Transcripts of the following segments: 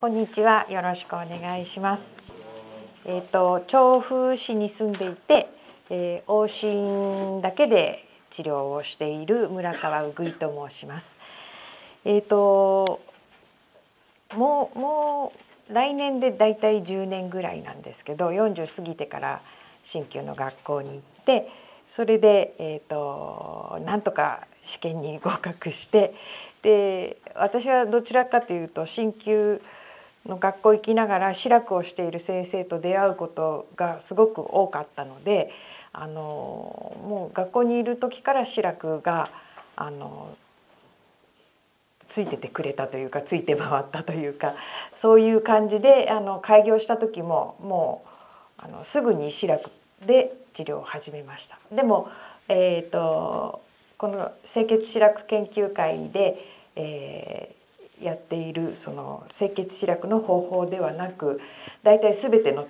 こんにちは。よろしくお願いします。調布市に住んでいて、往診だけで治療をしている村川うぐいと申します。もう来年でだいたい10年ぐらいなんですけど、40過ぎてから鍼灸の学校に行って、それで、なんとか試験に合格して、で私はどちらかというと鍼灸の学校行きながら視楽をしている先生と出会うことがすごく多かったので、もう学校にいる時から視楽がついててくれたというか、ついて回ったというか、そういう感じで開業した時ももうすぐに視楽で治療を始めました。でも、この清潔視楽研究会で、やっているその清潔視楽の方法ではなく、だいたい全ての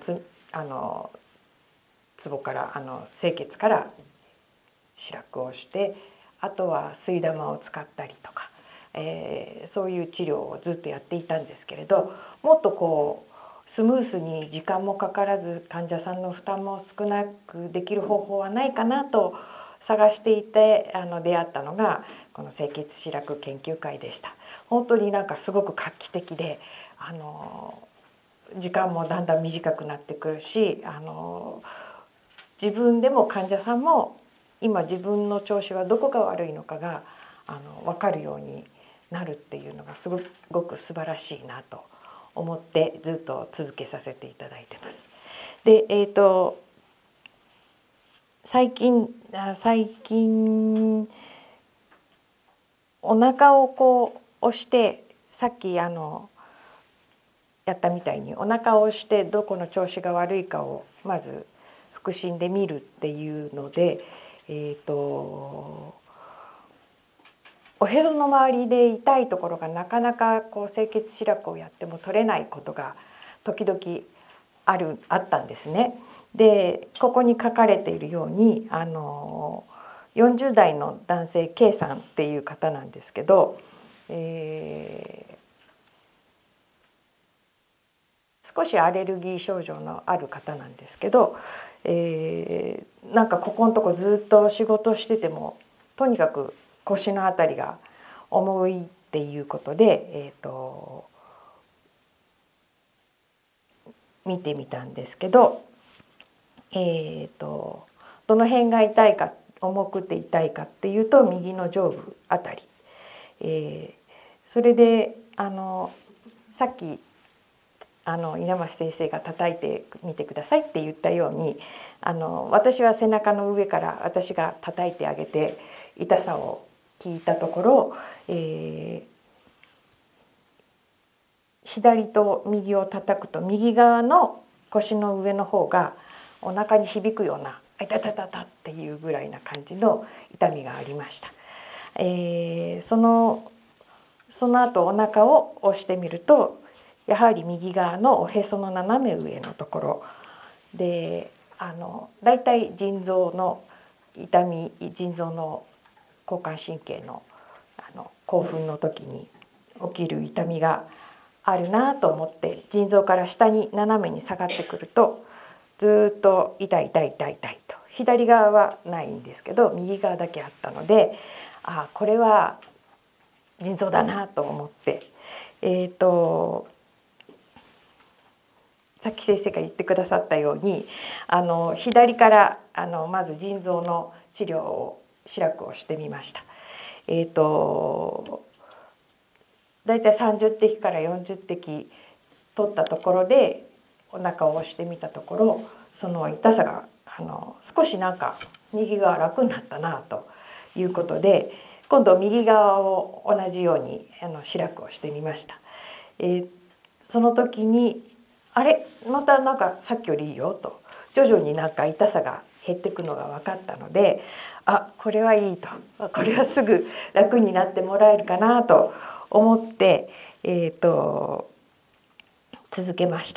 ツボから清潔から視楽をして、あとは吸い玉を使ったりとか、そういう治療をずっとやっていたんですけれど、もっとこうスムースに時間もかからず患者さんの負担も少なくできる方法はないかなと探していて出会ったのがこの清潔視楽研究会でした。本当になんかすごく画期的で、時間もだんだん短くなってくるし、自分でも患者さんも今自分の調子はどこが悪いのかが分かるようになるっていうのがすごく素晴らしいなと思ってずっと続けさせていただいてます。で、最近お腹をこう押して、さっきやったみたいにお腹を押してどこの調子が悪いかをまず腹診で見るっていうので、おへその周りで痛いところがなかなかこう清潔視楽をやっても取れないことが時々あったんですね。でここに書かれているように40代の男性 K さんっていう方なんですけど、少しアレルギー症状のある方なんですけど、なんかここのとこずっと仕事しててもとにかく腰のあたりが重いっていうことで、見てみたんですけど、どの辺が痛いか、重くて痛いかっていうと右の上部あたり、それでさっき稲橋先生が叩いてみてくださいって言ったように私は背中の上から私が叩いてあげて痛さを聞いたところ、左と右を叩くと右側の腰の上の方がお腹に響くような「あいたたたた」っていうぐらいな感じの痛みがありました。その後お腹を押してみるとやはり右側のおへその斜め上のところでだいたい腎臓の痛み、腎臓の交感神経の興奮の時に起きる痛みがあるなと思って、腎臓から下に斜めに下がってくるとずっと痛い痛い痛い痛いと、左側はないんですけど右側だけあったので、これは腎臓だなと思って、さっき先生が言ってくださったように左からまず腎臓の治療を視楽をしてみました。だいたい30滴から40滴取ったところでお腹を押してみたところ、その痛さが少しなんか右側楽になったなということで、今度右側を同じように視楽をしてみました。その時にあれまたなんかさっきよりいいよと徐々になんか痛さが減っていくのが分かったので、これはいいと、これはすぐ楽になってもらえるかなと思って、続けました。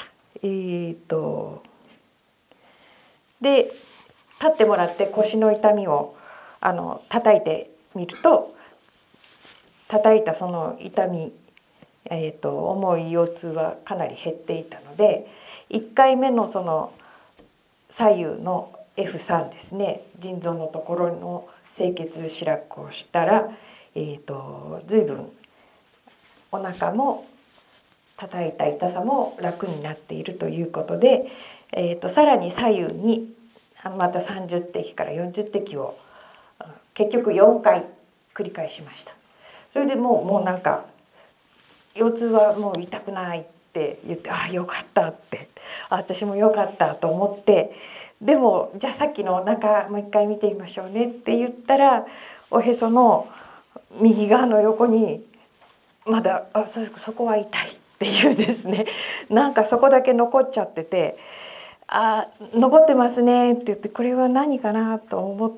で立ってもらって腰の痛みを叩いてみると、叩いたその痛み重い腰痛はかなり減っていたので、1回目のその左右の F3 ですね、腎臓のところの清血指楽をしたら、随分お腹も叩いた痛さも楽になっているということで、さらに左右にまた30滴から40滴を結局4回繰り返しました。それでもうなんか腰痛はもう痛くないって言って、ああよかったって、私もよかったと思って、でもじゃあさっきのお腹もう一回見てみましょうねって言ったら、おへその右側の横にまだそこは痛いっていうですね、なんかそこだけ残っちゃってて、残ってますねって言って、これは何かなと思って、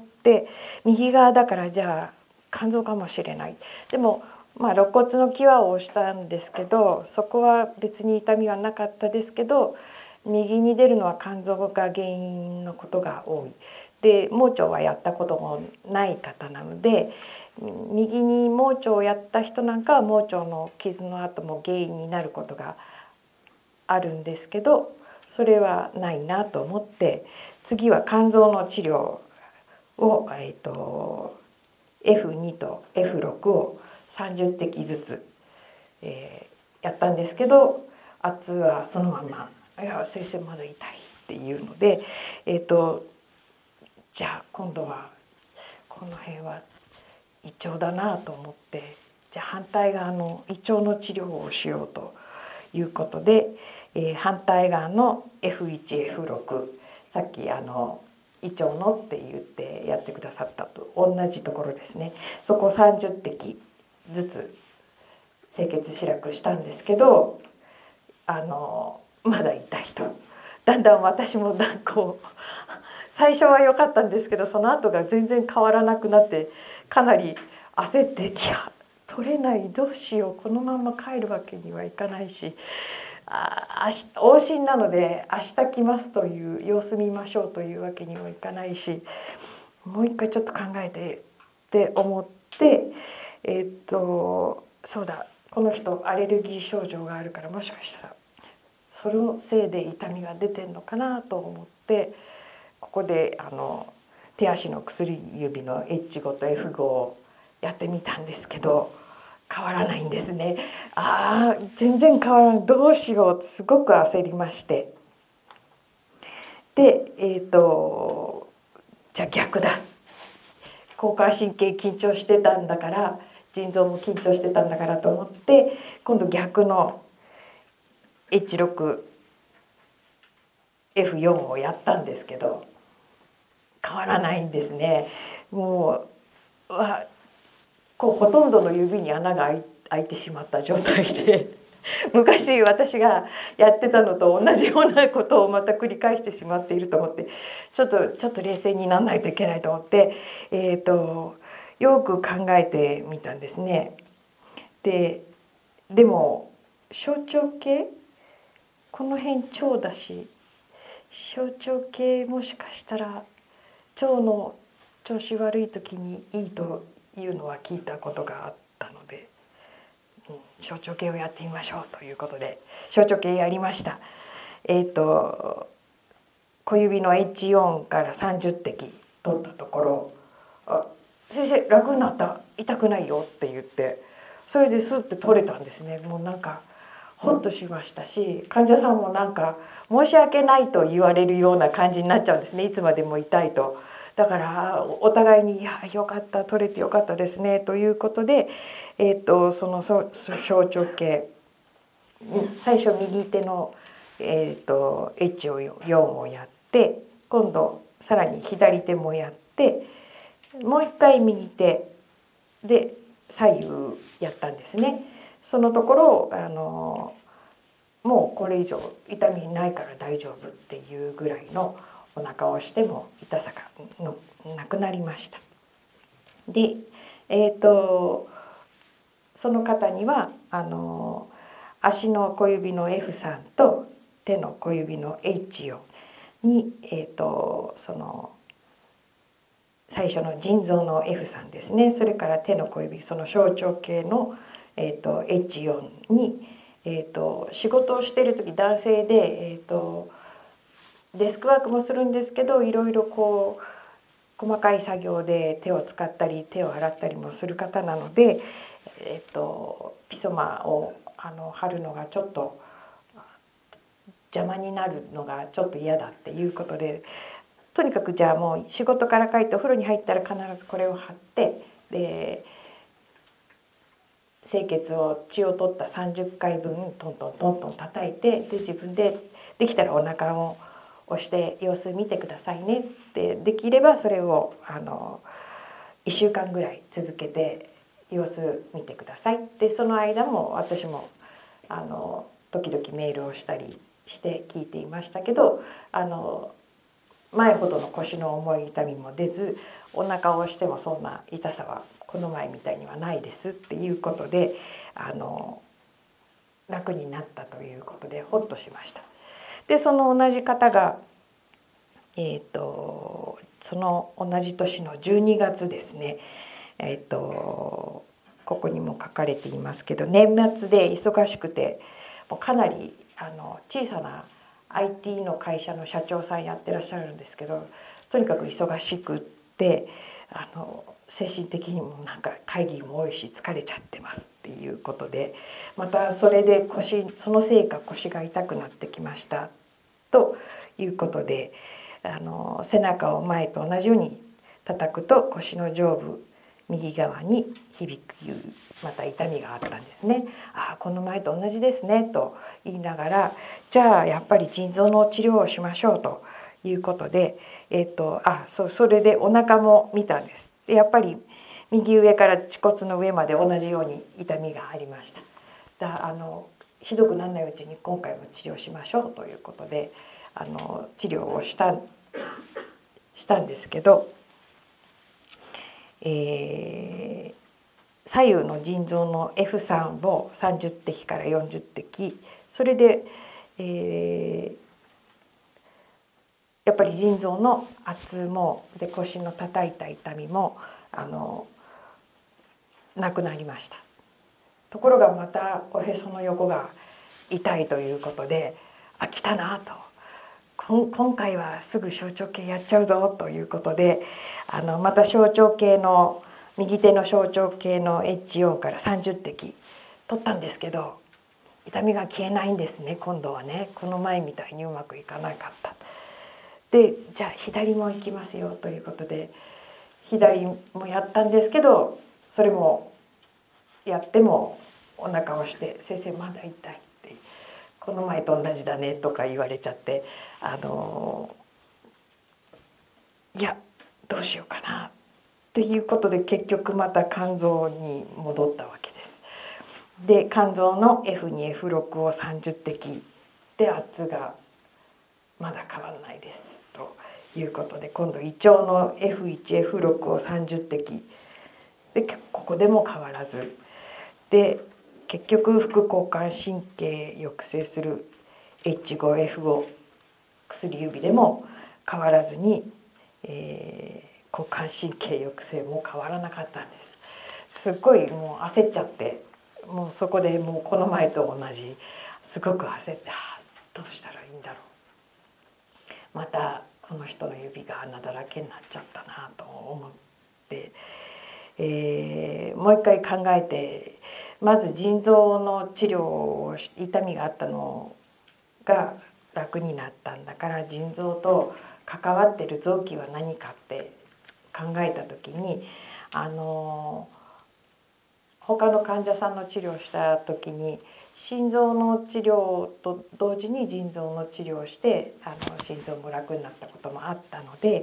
右側だからじゃあ肝臓かもしれない。でも肋骨の際を押したんですけど、そこは別に痛みはなかったですけど、右に出るのは肝臓が原因のことが多い。で盲腸はやったこともない方なので、右に盲腸をやった人なんかは盲腸の傷の跡も原因になることがあるんですけど、それはないなと思って、次は肝臓の治療を、F2 と F6 を30滴ずつ、やったんですけど、圧はそのまま「いや先生まだ痛い」っていうので、じゃあ今度はこの辺は胃腸だなと思って、じゃあ反対側の胃腸の治療をしようということで、反対側の F1、F6、さっき胃腸のって言ってやってくださったと同じところですね、そこを30滴ずつ清血指楽したんですけど、まだ痛いと。だんだん私も最初は良かったんですけど、その後が全然変わらなくなって、かなり焦って、いや取れない、どうしよう、このまま帰るわけにはいかないし、往診なので明日来ますという、様子見ましょうというわけにもいかないし、もう一回ちょっと考えてって思って、そうだ、この人アレルギー症状があるから、もしかしたらそのせいで痛みが出てんのかなと思って、ここで手足の薬指の H5 と F5 をやってみたんですけど、変わらないんですね。全然変わらない、どうしようってすごく焦りまして、でじゃあ逆だ、交感神経緊張してたんだから、腎臓も緊張してたんだからと思って、今度逆の H6、F4 をやったんですけど、変わらないんですね。もうほとんどの指に穴が開いてしまった状態で昔私がやってたのと同じようなことをまた繰り返してしまっていると思って、ちょっと冷静にならないといけないと思って、よく考えてみたんですね。でも小腸系、この辺腸だし、小腸系もしかしたら腸の調子悪い時にいいというのは聞いたことがあったので、小腸系をやってみましょうということで小腸系やりました。小指の H4 から30滴取ったところ、先生楽になった、痛くないよって言って、それでスッて取れたんですね。もうなんかホッとしましたし、患者さんもなんか申し訳ないと言われるような感じになっちゃうんですね、いつまでも痛いと。だからお互いに「いやよかった、取れてよかったですね」ということで、その小腸系、最初右手の、H4 をやって、今度さらに左手もやって、もう一回右手で左右やったんですね。そのところをもうこれ以上痛みないから大丈夫っていうぐらいのお腹を押しても痛さがなくなりました。で、その方には足の小指の F3 と手の小指の H4 に、その最初の腎臓の F3 ですね、それから手の小指、その小腸系の H4 に、仕事をしている時男性で、デスクワークもするんですけど、いろいろこう細かい作業で手を使ったり手を洗ったりもする方なので、ピソマを貼るのがちょっと邪魔になるのがちょっと嫌だっていうことで、とにかくじゃあもう仕事から帰ってお風呂に入ったら必ずこれを貼って、で清潔を血を取った30回分トントントントン叩いて、で自分でできたらお腹を押して様子見てくださいねって、できればそれを1週間ぐらい続けて様子見てください。でその間も私も時々メールをしたりして聞いていましたけど、前ほどの腰の重い痛みも出ず、お腹を押してもそんな痛さはこの前みたいにはないですっていうことで、楽になったということでほっとしました。でその同じ方が、その同じ年の12月ですね、ここにも書かれていますけど、年末で忙しくてもうかなり小さな IT の会社の社長さんやってらっしゃるんですけど、とにかく忙しくって精神的にもなんか会議も多いし疲れちゃってますっていうことで、またそれでそのせいか腰が痛くなってきましたということで、背中を前と同じように叩くと腰の上部右側に響くまた痛みがあったんですね。ああこの前と同じですねと言いながら、じゃあやっぱり腎臓の治療をしましょうということで、それでお腹も見たんです。でやっぱり右上から恥骨の上まで同じように痛みがありました。ひどくならないうちに今回も治療しましょうということで治療をしたんですけど、左右の腎臓の F3 を30滴から40滴、それで、やっぱり腎臓の圧もで腰の叩いた痛みもなくなりました。ところがまたおへその横が痛いということで、来たなと、今回はすぐ小腸系やっちゃうぞということでまた小腸系の右手の小腸系の H4 から30滴取ったんですけど、痛みが消えないんですね。今度はね、この前みたいにうまくいかなかった。でじゃあ左も行きますよということで左もやったんですけど、それもやってもお腹を押して「先生まだ痛い」って「この前と同じだね」とか言われちゃって、いやどうしようかなっていうことで結局また肝臓に戻ったわけです。で肝臓の F2、F6 を30滴で圧がまだ変わらないですということで、今度胃腸の F1、F6 を30滴でここでも変わらずで、結局副交感神経抑制する H5F5 薬指でも変わらずに、交感神経抑制も変わらなかったんです。すっごいもう焦っちゃって、もうそこでもうこの前と同じすごく焦って、どうしたらいいんだろう、またこの人の指が穴だらけになっちゃったなと思って、もう一回考えて、まず腎臓の治療を痛みがあったのが楽になったんだから、腎臓と関わってる臓器は何かって考えた時に他の患者さんの治療をした時に心臓の治療と同時に腎臓の治療をして心臓も楽になったこともあったので、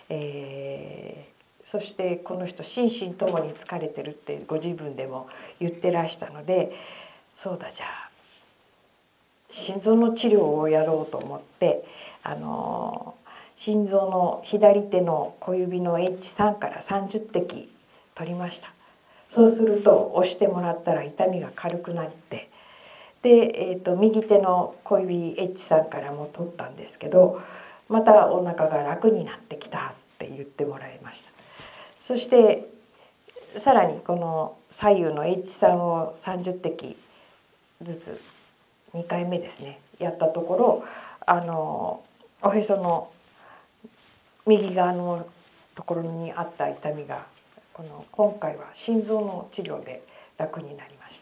そしてこの人心身ともに疲れてるってご自分でも言ってらしたので、そうだじゃあ心臓の治療をやろうと思って心臓の左手の小指の H3 から30滴取りました。そうすると押してもらったら痛みが軽くなって、で、右手の小指 H3 からも取ったんですけど、またお腹が楽になってきたって言ってもらいました。そしてさらにこの左右の H 酸を30滴ずつ2回目ですねやったところ、おへその右側のところにあった痛みが今回は心臓の治療で楽になりました。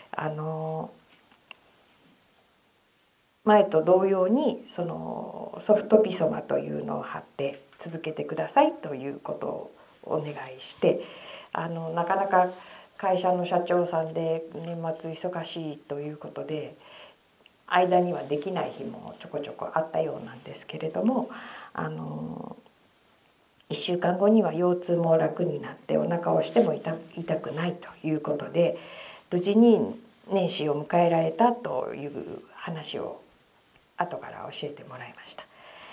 前と同様にそのソフトピソマというのを貼って続けてくださいということをお願いして、なかなか会社の社長さんで年末忙しいということで間にはできない日もちょこちょこあったようなんですけれども、1週間後には腰痛も楽になってお腹を押しても痛くないということで無事に年始を迎えられたという話を後から教えてもらいました。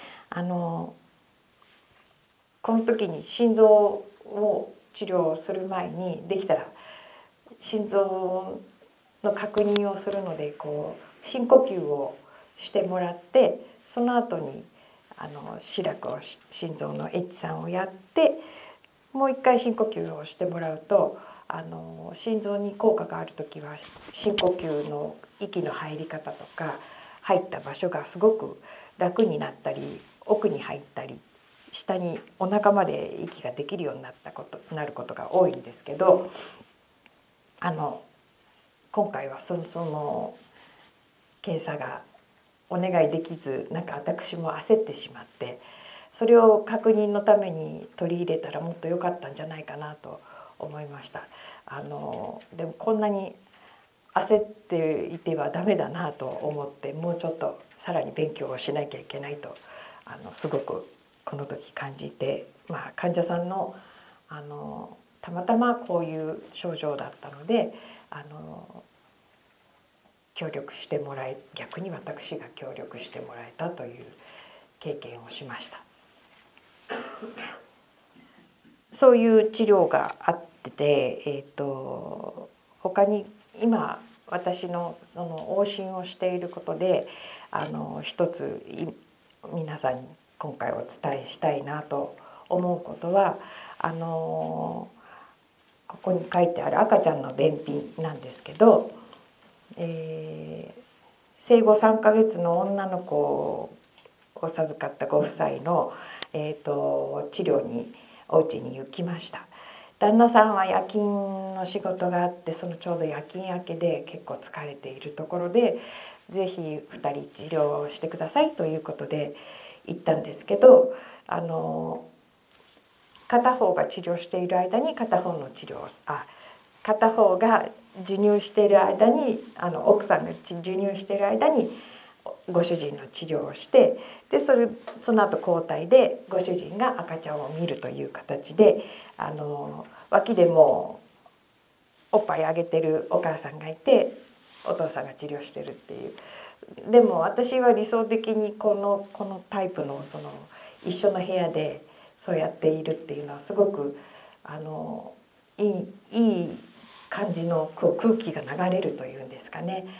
この時に心臓を治療する前にできたら心臓の確認をするので深呼吸をしてもらって、その後に志らくを心臓の H さんをやってもう一回深呼吸をしてもらうと心臓に効果がある時は深呼吸の息の入り方とか入った場所がすごく楽になったり奥に入ったり下にお腹まで息ができるようになることが多いんですけど、今回はその検査がお願いできず私も焦ってしまって、それを確認のために取り入れたらもっと良かったんじゃないかなと思いました。でもこんなに焦っていてはダメだなと思ってもうちょっとさらに勉強をしなきゃいけないとすごくこの時感じて、患者さんのたまたまこういう症状だったので協力してもらい逆に私が協力してもらえたという経験をしました。そういう治療があって、他に今私のその往診をしていることで一つ皆さんに今回お伝えしたいなと思うことはここに書いてある赤ちゃんの便秘なんですけど、生後3ヶ月の女の子を授かったご夫妻の、治療にお家に行きました。旦那さんは夜勤の仕事があってちょうど夜勤明けで結構疲れているところでぜひ2人治療をしてくださいということで行ったんですけど片方が治療している間に片方が授乳している間に奥さんが授乳している間にご主人の治療をしてでその後交代でご主人が赤ちゃんを見るという形で脇でもおっぱいあげてるお母さんがいてお父さんが治療してるっていう。でも私は理想的にこのタイプの一緒の部屋でそうやっているっていうのはすごくいい感じの空気が流れるというんですかね。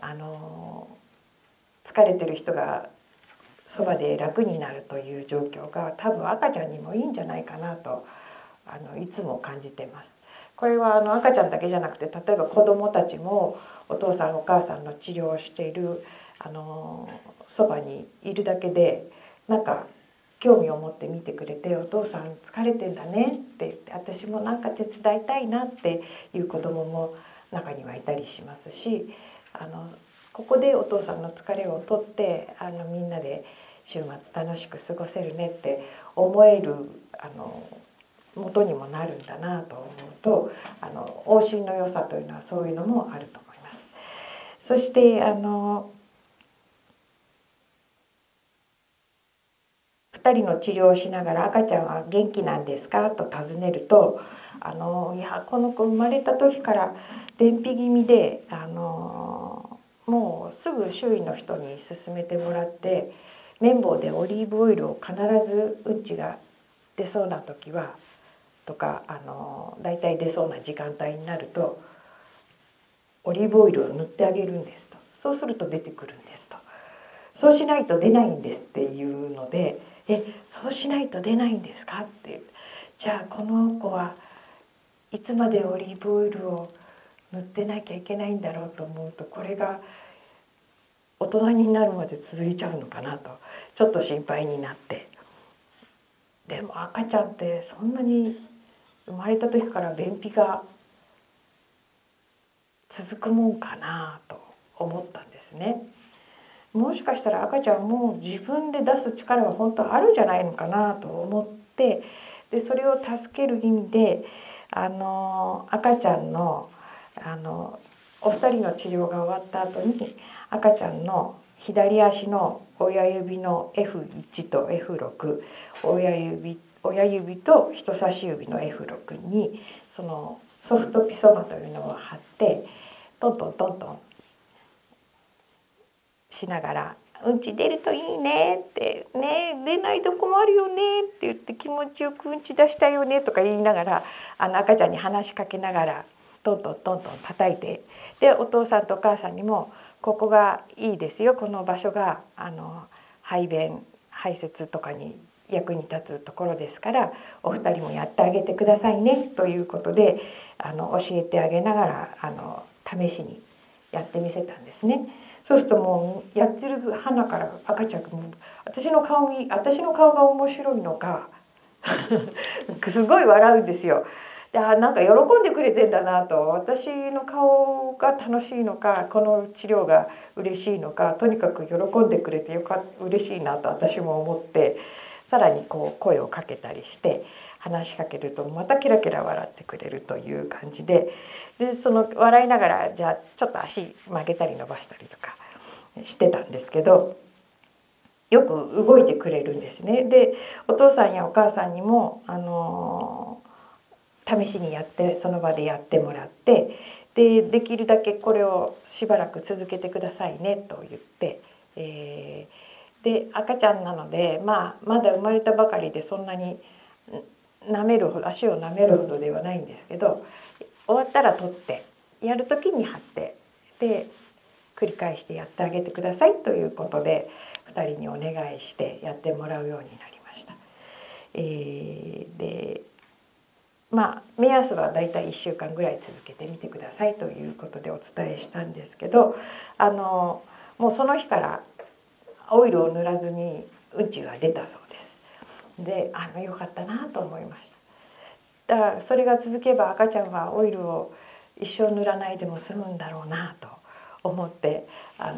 疲れてる人がそばで楽になるという状況が多分赤ちゃんにもいいんじゃないかなといつも感じてます。これは赤ちゃんだけじゃなくて例えば子どもたちもお父さんお母さんの治療をしているそばにいるだけで興味を持って見てくれて「お父さん疲れてんだね」って言って私も手伝いたいなっていう子どもも中にはいたりしますしここでお父さんの疲れを取ってみんなで週末楽しく過ごせるねって思える元にもなるんだなと思うと往診の良さというのはそういうのもあると思います。そして2人の治療をしながら赤ちゃんは元気なんですかと尋ねるといやこの子生まれた時から便秘気味でもうすぐ周囲の人に勧めてもらって綿棒でオリーブオイルを必ずうんちが出そうな時はとかだいたい出そうな時間帯になるとオリーブオイルを塗ってあげるんですと。そうすると出てくるんですと。そうしないと出ないんですっていうのでそうしないと出ないんですかってじゃあこの子はいつまでオリーブオイルを塗ってなきゃいけないんだろうと思うと、これが大人になるまで続いちゃうのかなとちょっと心配になって。でも赤ちゃんってそんなに生まれた時から便秘が続くもんかなと思ったんですね。もしかしたら赤ちゃんも自分で出す力は本当あるんじゃないのかなと思って、でそれを助ける意味で赤ちゃんのお二人の治療が終わった後に赤ちゃんの左足の親指の F1 と F6、親指と人差し指の F6 にそのソフトピソマというのを貼ってトントントントンしながら「うんち出るといいね」って「ね出ないと困るよね」って言って気持ちよくうんち出したよねとか言いながら赤ちゃんに話しかけながらトントントントン叩いて、でお父さんとお母さんにも「ここがいいですよ、この場所が排便排泄とかに役に立つところですからお二人もやってあげてくださいね」ということで教えてあげながら試しにやってみせたんですね。そうするともうやってる花から赤ちゃんがもう私の顔が面白いのかすごい笑うんですよ。でなんか喜んでくれてんだなと、私の顔が楽しいのかこの治療が嬉しいのか、とにかく喜んでくれて嬉しいなと私も思って、さらにこう声をかけたりして話しかけるとまたケラケラ笑ってくれるという感じで、その笑いながらじゃあちょっと足曲げたり伸ばしたりとかしてたんですけど、よく動いてくれるんですね。でお父さんやお母さんにも試しにその場でやってもらって、できるだけこれをしばらく続けてくださいねと言って、で赤ちゃんなので、まだ生まれたばかりでそんなに足を舐めるほどではないんですけど、終わったら取ってやる時に貼って、で繰り返してやってあげてくださいということで2人にお願いしてやってもらうようになりました。で目安はだいたい1週間ぐらい続けてみてくださいということでお伝えしたんですけど、もうその日からオイルを塗らずにうんちが出たそうです。でよかったなと思いました。だからそれが続けば赤ちゃんはオイルを一生塗らないでも済むんだろうなと思って、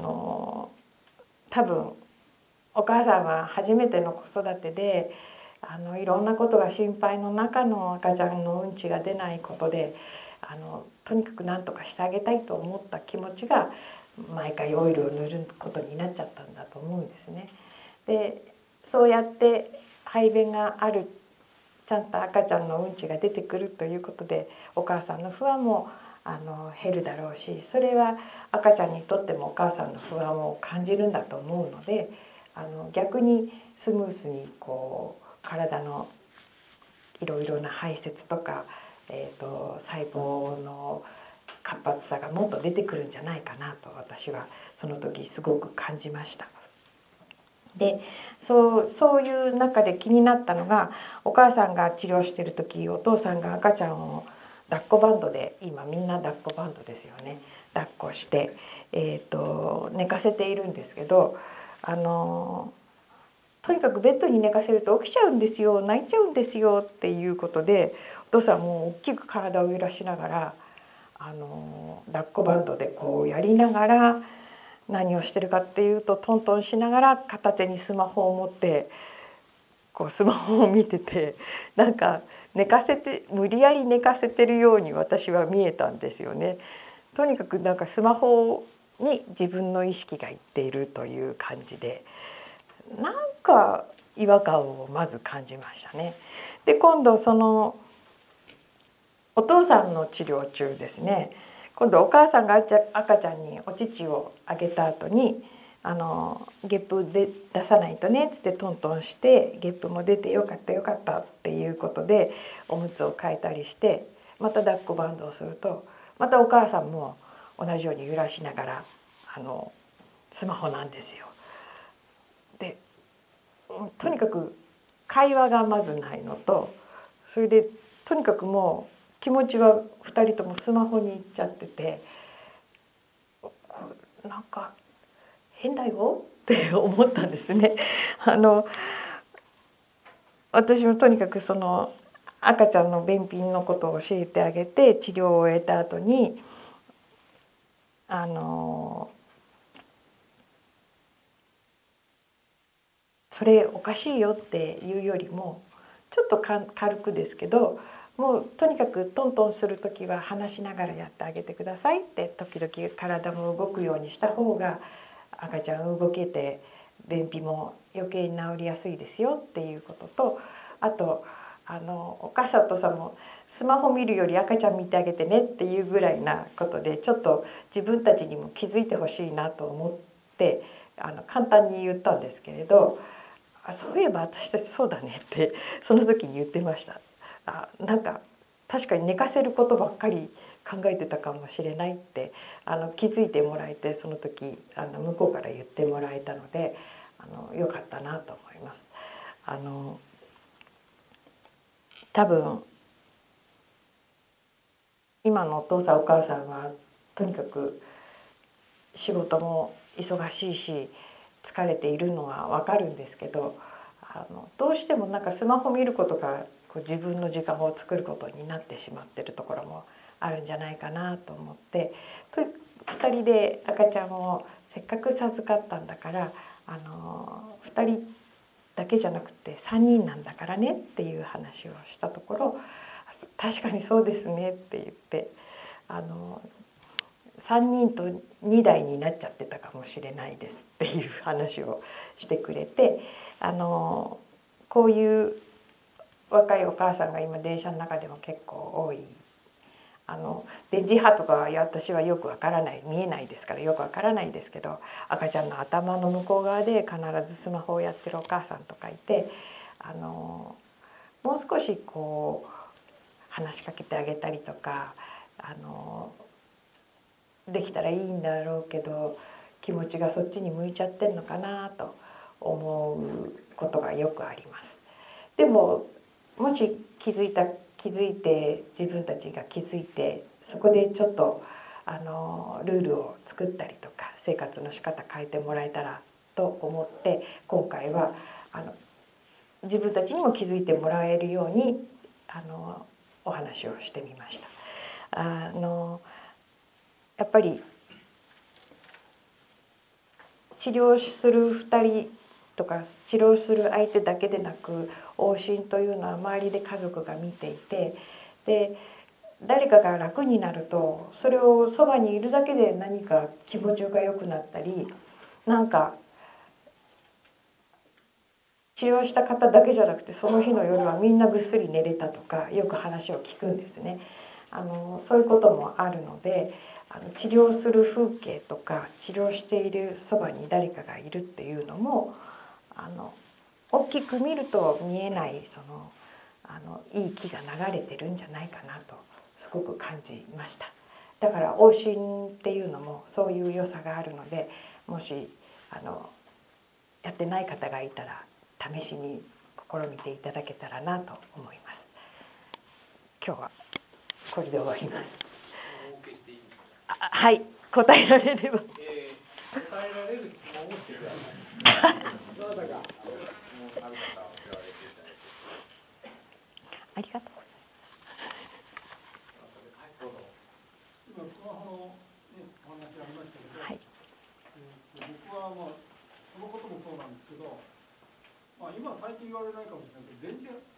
多分お母さんは初めての子育てでいろんなことが心配の中の赤ちゃんのうんちが出ないことでとにかく何とかしてあげたいと思った気持ちが毎回オイルを塗ることになっちゃったんだと思うんですね。でそうやって排便がある、ちゃんと赤ちゃんのうんちが出てくるということでお母さんの不安も減るだろうし、それは赤ちゃんにとってもお母さんの不安を感じるんだと思うので逆にスムースにこう体のいろいろな排泄とか、細胞の活発さがもっと出てくるんじゃないかなと私はその時すごく感じました。でそういう中で気になったのが、お母さんが治療してる時お父さんが赤ちゃんを抱っこバンドで、今みんな抱っこバンドですよね、抱っこして、寝かせているんですけどとにかくベッドに寝かせると起きちゃうんですよ、泣いちゃうんですよっていうことでお父さんも大きく体を揺らしながら抱っこバンドでこうやりながら何をしてるかっていうとトントンしながら片手にスマホを持ってこうスマホを見てて、なんか無理やり寝かせてるように私は見えたんですよね。とにかくなんかスマホに自分の意識がいっているという感じで、なんか違和感をまず感じましたね。で今度そのお父さんの治療中ですね、今度お母さんが赤ちゃんにお乳をあげた後にゲップで出さないとねっつってトントンしてゲップも出てよかったよかったっていうことでおむつを替えたりしてまた抱っこバンドをするとまたお母さんも同じように揺らしながらスマホなんですよ。でとにかく会話がまずないのと、それでとにかくも気持ちは2人ともスマホに行っちゃってて、なんか変だよって思ったんですね。私もとにかくその赤ちゃんの便秘のことを教えてあげて治療を終えた後にそれおかしいよっていうよりもちょっと軽くですけど、もうとにかくトントンする時は話しながらやってあげてくださいって、時々体も動くようにした方が赤ちゃん動けて便秘も余計に治りやすいですよっていうことと、あとお母さんお父さんもスマホ見るより赤ちゃん見てあげてねっていうぐらいなことで、ちょっと自分たちにも気づいてほしいなと思って簡単に言ったんですけれど、そういえば私たちそうだねってその時に言ってました。なんか確かに寝かせることばっかり考えてたかもしれないって気づいてもらえて、その時向こうから言ってもらえたのでよかったなと思います。多分今のお父さんお母さんはとにかく仕事も忙しいし疲れているのは分かるんですけど、どうしてもなんかスマホ見ることが自分の時間を作ることになってしまってるところもあるんじゃないかなと思って、2人で赤ちゃんをせっかく授かったんだから2人だけじゃなくて3人なんだからねっていう話をしたところ、確かにそうですねって言って3人と2台になっちゃってたかもしれないですっていう話をしてくれて、こういう若いお母さんが今電車の中でも結構多い。電磁波とかは私はよくわからない、見えないですからよくわからないですけど、赤ちゃんの頭の向こう側で必ずスマホをやってるお母さんとかいて、もう少し話しかけてあげたりとかできたらいいんだろうけど、気持ちがそっちに向いちゃってんのかなと思うことがよくあります。でももし気づいて自分たちが気づいてそこでちょっとルールを作ったりとか生活の仕方変えてもらえたらと思って、今回は自分たちにも気づいてもらえるようにお話をしてみました。やっぱり治療する2人とか治療する相手だけでなく往診というのは周りで家族が見ていて、で誰かが楽になるとそれをそばにいるだけで何か気持ちが良くなったり、なんか治療した方だけじゃなくてその日の夜はみんなぐっすり寝れたとかよく話を聞くんですね。そういうこともあるので治療する風景とか治療しているそばに誰かがいるっていうのも大きく見ると見えないいい気が流れてるんじゃないかなとすごく感じました。だから往診っていうのもそういう良さがあるので、もしやってない方がいたら試しに試みていただけたらなと思います。今日はこれで終わります。はい、答えられれば。答えられる質問をしてください。どなたかありがとうございます。 今スマホの、お話ありましたけど、はい、僕はそのこともそうなんですけど、今最近言われないかもしれないけど電磁